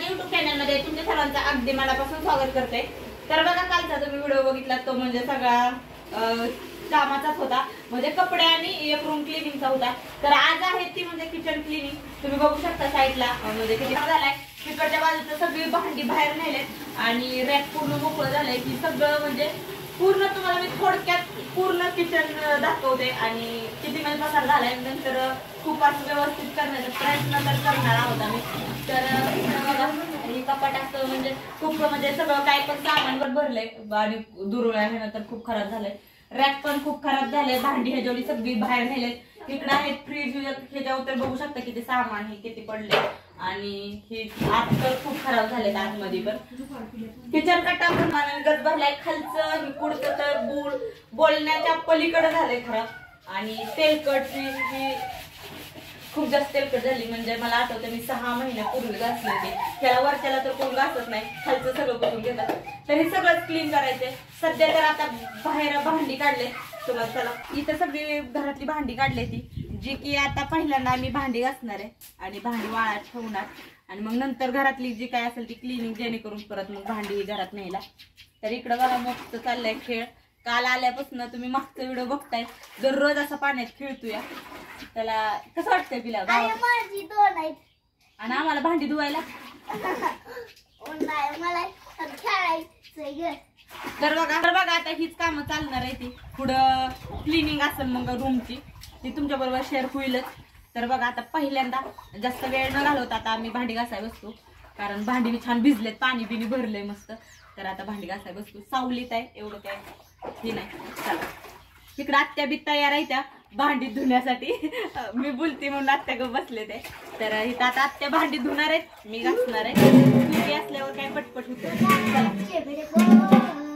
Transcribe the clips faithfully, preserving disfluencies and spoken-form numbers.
माझ्या युट्यूब चॅनलमध्ये तुमच्या सर्वांचं अगदी मनापासून स्वागत करते। तर बघा कालचा तुम्ही व्हिडिओ बघितला तो म्हणजे सगळा कामाचाच होता, म्हणजे कपडे आणि एक रूम क्लिनिंगचा होता। तर आज आहे ती म्हणजे किचन क्लिनिंग। तुम्ही बघू शकता साईडला म्हणजे किती झालाय, तिकडच्या बाजूचं सगळी भांडी बाहेर नेलेत आणि रॅक पूर्ण मोकळं झालंय की सगळं म्हणजे पूर्ण तुम्हाला मी थोडक्यात पूर्ण किचन दाखवते आणि किती म्हणजे पसार झालाय। नंतर खूप असं व्यवस्थित करण्याचा प्रयत्न तर करणार आहोत आम्ही। तर बघा ही कपाट असं म्हणजे खूप म्हणजे सगळं काय पण सामानवर भरलंय आणि दुर्वळ आहे ना, तर खूप खराब झालंय। रॅक पण खूप खराब झाले, भांडी ह्या जेवढी सगळी बाहेर नेलेत। इकडे आहेत फ्रीज, ह्याच्यावर तर बघू शकता किती सामान हे किती पडले आणि हे आत तर खूप खराब झाले आतमध्ये। पण किचन कट्टा पण गच भरलाय, खालचं हे पुढचं तर बुळ बोलण्याच्या पलीकडे झालंय खराब आणि तेलकट ही खूप जास्त तेलकट झाली। म्हणजे मला आठवतं मी सहा महिन्यापूर्वी घासले होते, त्याला वरच्याला तर कोण घासत नाही, खालचं सगळं पुसून घेतात। तर हे सगळंच क्लीन करायचंय सध्या। तर आता बाहेर भांडी काढले तुम्हाला, चला इथं सगळी घरातली भांडी काढली ती, जी की आता पहिल्यांदा आम्ही भांडी घासणार आहे आणि भांडी वाळत ठेवणार आणि मग नंतर घरातली जी काय असेल ती क्लिनिंग, जेणेकरून परत मग भांडी घरात न्यायला। तर इकडं बघा मस्त चाललंय खेळ। काल आल्यापासून तुम्ही मागचा व्हिडिओ बघताय, दररोज असं पाण्यात खेळतोय। त्याला कसं वाटतंय पिला आणि आम्हाला भांडी धुवायला तर बघा तर बघा आता हीच कामं चालणार आहे ती पुढं क्लिनिंग असेल मग रूमची, ती तुमच्या बरोबर शेअर होईलच। तर बघा आता पहिल्यांदा जास्त वेळ न घालवता आता आम्ही भांडी घासायला बसतो, कारण भांडी छान भिजलेत, पाणी बिनी भरलंय मस्त। तर आता भांडी घासायला बसतो, सावलीत आहे एवढं काय हे नाही। चला तिकडे आत्या बी तयार आहे त्या भांडी धुण्यासाठी, मी बोलते म्हणून आत्या ग बसले ते। तर इथं आता आत्या भांडी धुणार आहेत, मी घासणार आहे, तुम्ही असल्यावर काय पटपट होतं।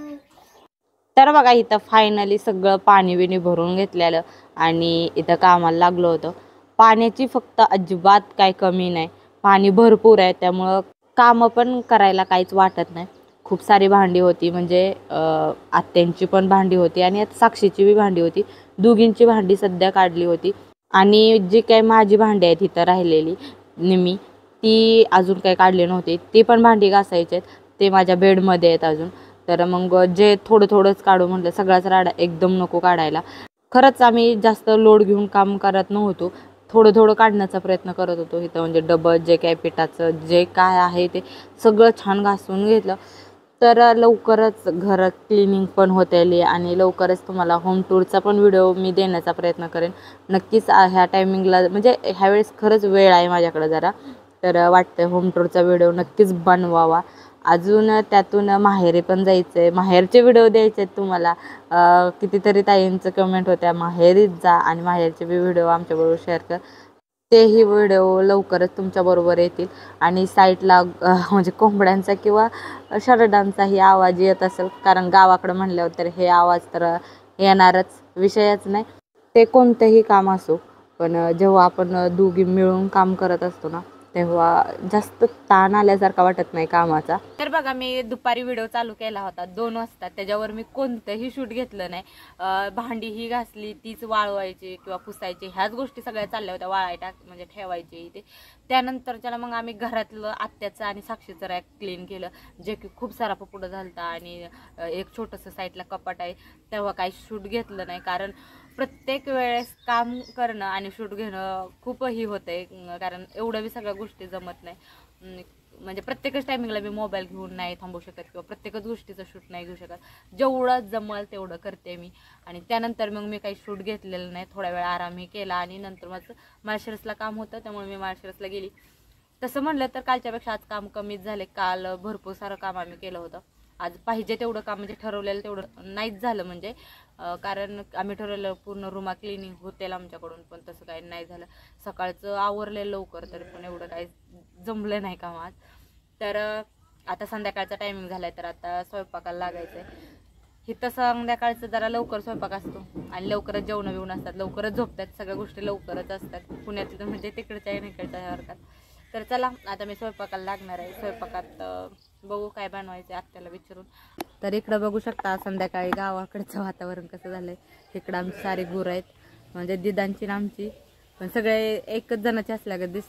तर बघा इथं फायनली सगळं पाणी बिणी भरून घेतलेलं आणि इथं कामाला लागलो होतं। पाण्याची फक्त अजिबात काय कमी नाही, पाणी भरपूर आहे, त्यामुळं कामं पण करायला काहीच वाटत नाही। खूप सारी भांडी होती, म्हणजे आत्यांची पण भांडी होती आणि साक्षीची बी भांडी होती, दोघींची भांडी सध्या काढली होती। आणि जी काही माझी भांडी आहेत इथं राहिलेली निम्मी, ती अजून काही काढली नव्हती, ती पण भांडी घासायची आहेत, ते माझ्या बेडमध्ये आहेत अजून। तर मग जे थोडं थोडंच काढू म्हटलं, सगळाच राडा एकदम नको काढायला। खरंच आम्ही जास्त लोड घेऊन काम करत नव्हतो, थोडं थोडं काढण्याचा प्रयत्न करत होतो इथं। म्हणजे डबल जे काय पिठाचं जे काय आहे ते सगळं छान घासून घेतलं। तर लवकरच घर क्लिनिंग पण होते आणि लवकरच तुम्हाला होम टूरचा पण व्हिडिओ मी देण्याचा प्रयत्न करेन नक्कीच। ह्या टायमिंगला म्हणजे ह्यावेळेस खरंच वेळ आहे माझ्याकडे जरा, तर वाटतं होम टूरचा व्हिडिओ नक्कीच बनवावा। अजून त्यातून माहेरी पण जायचं आहे, माहेरचे व्हिडिओ द्यायचे आहेत तुम्हाला। कितीतरी ताईंचं कमेंट होत्या माहेरीच जा आणि माहेरचे बी व्हिडिओ आमच्याबरोबर शेअर कर, तेही व्हिडिओ लवकरच तुमच्याबरोबर येतील। आणि साईडला म्हणजे कोंबड्यांचा किंवा शरडांचाही आवाज येत असेल, कारण गावाकडं म्हणल्यावर तर हे आवाज तर येणारच, विषयच नाही। ते कोणतंही काम असो, पण जेव्हा आपण दोघी मिळून काम करत असतो ना, तेव्हा जास्त ताण आल्यासारखा वाटत नाही कामाचा। तर बघा मी दुपारी व्हिडिओ चालू केला होता दोन वाजता, त्याच्यावर मी कोणतंही शूट घेतलं नाही। भांडी ही घासली, तीच वाळवायची किंवा पुसायची, ह्याच गोष्टी सगळ्या चालल्या होत्या, वाळाय टाक म्हणजे ठेवायची इथे। त्यानंतरच्याला मग आम्ही घरातलं आत्याचं आणि साक्षीचं रॅक क्लीन केलं, जे की खूप सारा पुढं झालता आणि एक छोटंसं साईडला कपाट आहे, तेव्हा काही शूट घेतलं नाही। कारण प्रत्येक वेळेस काम करणं आणि शूट घेणं खूप ही होतंय, कारण एवढं बी सगळ्या गोष्टी जमत नाही। म्हणजे प्रत्येकच टायमिंगला मी मोबाईल घेऊन नाही थांबू शकत किंवा प्रत्येकच गोष्टीचं शूट नाही घेऊ शकत, जेवढं जमल तेवढं करते मी। आणि त्यानंतर मग मी काही शूट घेतलेलं नाही, थोड्या वेळ आरामही केला आणि नंतर माझं माळशिरसला काम होतं, त्यामुळे मी माळशिरसला गेली। तसं म्हणलं तर कालच्यापेक्षा आज काम कमीच झाले, काल भरपूर सारं काम आम्ही केलं होतं। आज पाहिजे तेवढं काम म्हणजे ठरवलेलं तेवढं नाहीच झालं, म्हणजे कारण आम्ही ठरवलेलं पूर्ण रूमा क्लिनिंग होतेल आमच्याकडून, पण तसं काही नाही झालं। सकाळचं आवरलेलं लवकर, तरी पण एवढं काही जमलं नाही काम आज। तर आता संध्याकाळचा टायमिंग झालाय, तर आता स्वयंपाकाला लागायचंय। इथं संध्याकाळचं जरा लवकर स्वयंपाक असतो आणि लवकरच जेवण बिवणं असतात, लवकरच झोपतात, सगळ्या गोष्टी लवकरच असतात पुण्यातलं, म्हणजे तिकडच्या इकडच्या हरकत। तर चला आता मी स्वयंपाकाला लागणार आहे। स्वयंपाकात बघू काय बनवायचं आत्याला विचारून। तर इकडं बघू शकता संध्याकाळी गावाकडचं वातावरण कसं झालंय। इकडं आमची सारी गुरं आहेत, म्हणजे दिदांची ना आमची, पण सगळे एकच जणाची असल्यागत दिसतात।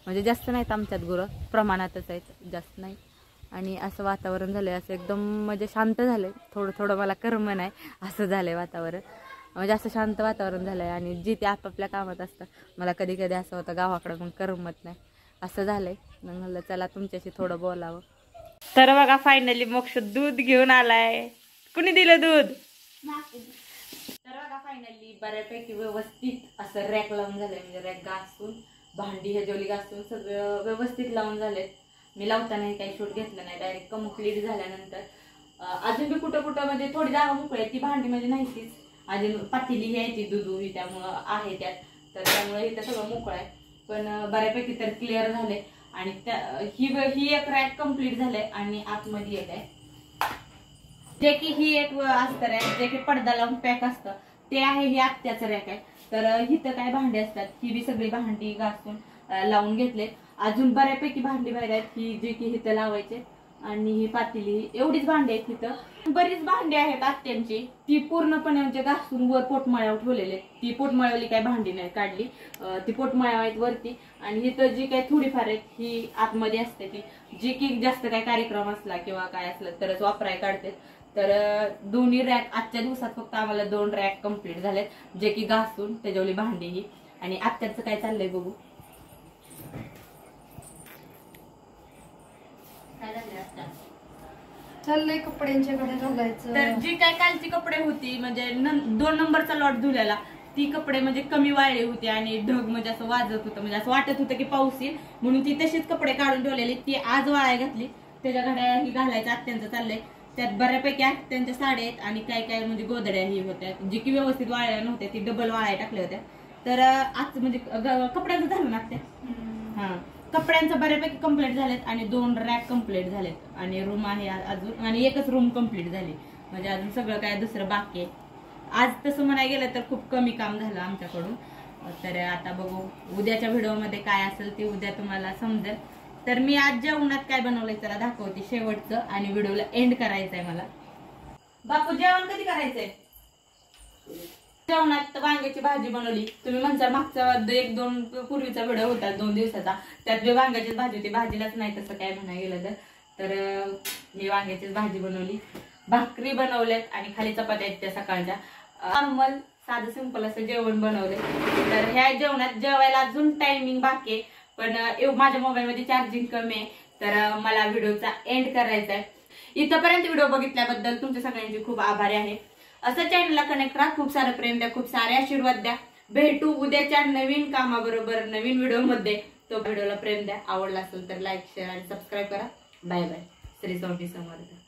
म्हणजे जास्त नाहीत आमच्यात गुरं, प्रमाणातच आहेत, जास्त नाही. आणि असं वातावरण झालं आहे, असं एकदम म्हणजे शांत झालं आहे. थोडं थोडं मला करमन आहे असं झालं आहे वातावरण, म्हणजे असं शांत वातावरण झालं आहे. आणि जे ते आपापल्या कामात असतं, मला कधी कधी असं होतं गावाकडं मग करमत नाही, असं झालं आहे. मग म्हणलं चला तुमच्याशी थोडं बोलावं. तर बघा फायनली मोक्ष दूध घेऊन आलाय. कुणी दिलं दूध? तर बघा फायनली बऱ्यापैकी व्यवस्थित असं रॅक लावून झालंय, म्हणजे रॅक घासून भांडी हे जोली घासून सगळं व्यवस्थित लावून झाले. मी लावताना काही शूट घेतलं नाही, डायरेक्ट कम्प्लीट झाल्यानंतर अजून बी कुठं कुठं म्हणजे थोडी जागा मोकळी आहे, ती भांडी म्हणजे नाहीतीच, अजून पातेली ही आहे ती दुधू ही त्यामुळं आहे त्यात, तर त्यामुळे इथं सगळं मोकळं आहे. पण बऱ्यापैकी तर क्लिअर झाले. आणि त्या ही ही एक रॅक कम्प्लीट झाले. आणि आतमध्ये एक आहे जे की ही एक असतं रॅक जे की पडदा लावून पॅक असतं, ते आहे ही आत्याचं रॅक आहे. तर हिथं काय भांडी असतात, ही बी सगळी भांडी घासून लावून घेतले. अजून बऱ्यापैकी भांडी बाहेर आहेत, ही जी की हिथं लावायचे. आणि ही पातेली एवढीच भांडी आहेत तिथं. बरीच भांडी आहेत आत्यांची, ती पूर्णपणे म्हणजे घासून वर पोटमाळ्यावर ठेवलेले. ती पोटमाळ्यावली काही भांडी नाही काढली, ती पोटमाळ्या आहेत वरती. आणि हिथं जी काही थोडीफार आहेत ही आतमध्ये असते, ती जी की जास्त काही कार्यक्रम असला किंवा काय असलं तरच वापराय काढते. तर दोन्ही रॅक आजच्या दिवसात फक्त आम्हाला दोन रॅक कम्प्लीट झालेत, जे की घासून त्याच्यावली भांडी ही. आणि आत्याचं काय चाललंय बघू. चाललंय कपड्यांच्या कडे घालायचं. तर जी काय कालची कपडे होती म्हणजे दोन नंबरचा लॉट धुल्याला, ती कपडे म्हणजे कमी वाळले होते आणि ढग म्हणजे असं वाजत होतं, म्हणजे असं वाटत होतं की पाऊस येईल, म्हणून ती तशीच कपडे काढून ठेवलेली. ती आज वाळाय घातली, त्याच्या घड्या ही घालायचं आत्यांचं चाललंय. त्यात बऱ्यापैकी आत्यांच्या साड्या आहेत आणि काय काय म्हणजे गोदड्या ही होत्या, जी की व्यवस्थित वाळल्या नव्हत्या, ती डबल वाळाय टाकल्या होत्या. तर आज म्हणजे कपड्यांचं झालं ना त्या, हा कपड्यांचं बऱ्यापैकी कम्प्लीट झालेत. आणि दोन रॅक कम्प्लीट झालेत. आणि रूम आहे अजून, आणि एकच रूम कम्प्लीट झाली, म्हणजे अजून सगळं काय दुसरं बाकी आहे. आज तसं म्हणायला गेलं तर खूप कमी काम झालं आमच्याकडून. तर आता बघू उद्याच्या व्हिडिओमध्ये काय असेल ते उद्या तुम्हाला समजेल. तर मी आज जेवणात काय बनवलंय त्याला दाखवते शेवटचं, आणि व्हिडिओला एंड करायचंय मला. बापू जेवण कधी करायचंय? जेवणात वांग्याची भाजी बनवली. तुम्ही म्हणता मागचा एक दोन पूर्वीचा व्हिडिओ होता दोन दिवसाचा, त्यात बी वांग्याचीच भाजी होती, भाजीलाच नाही तसं काय म्हणायला गेलं तर. तर मी वांग्याचीच भाजी बनवली, भाकरी बनवल्यात आणि खाली चपात्या आहेत त्या सकाळच्या. नॉर्मल साधं सिंपल असं जेवण बनवले. तर ह्या जेवणात जेवायला अजून टायमिंग बाकी आहे, पण माझ्या मोबाईल मध्ये चार्जिंग कमी आहे, तर मला व्हिडिओचा एंड करायचा आहे. इथपर्यंत व्हिडिओ बघितल्याबद्दल तुमच्या सगळ्यांची खूप आभारी आहे. असं चॅनलला कनेक्ट राहा, खूप सारं प्रेम द्या, खूप सारे आशीर्वाद द्या. भेटू उद्याच्या नवीन कामाबरोबर नवीन व्हिडिओ मध्ये. तो व्हिडिओला प्रेम द्या, आवडला असेल तर लाईक शेअर आणि सबस्क्राईब करा. Bye bye. श्री स्वामी समर्थ.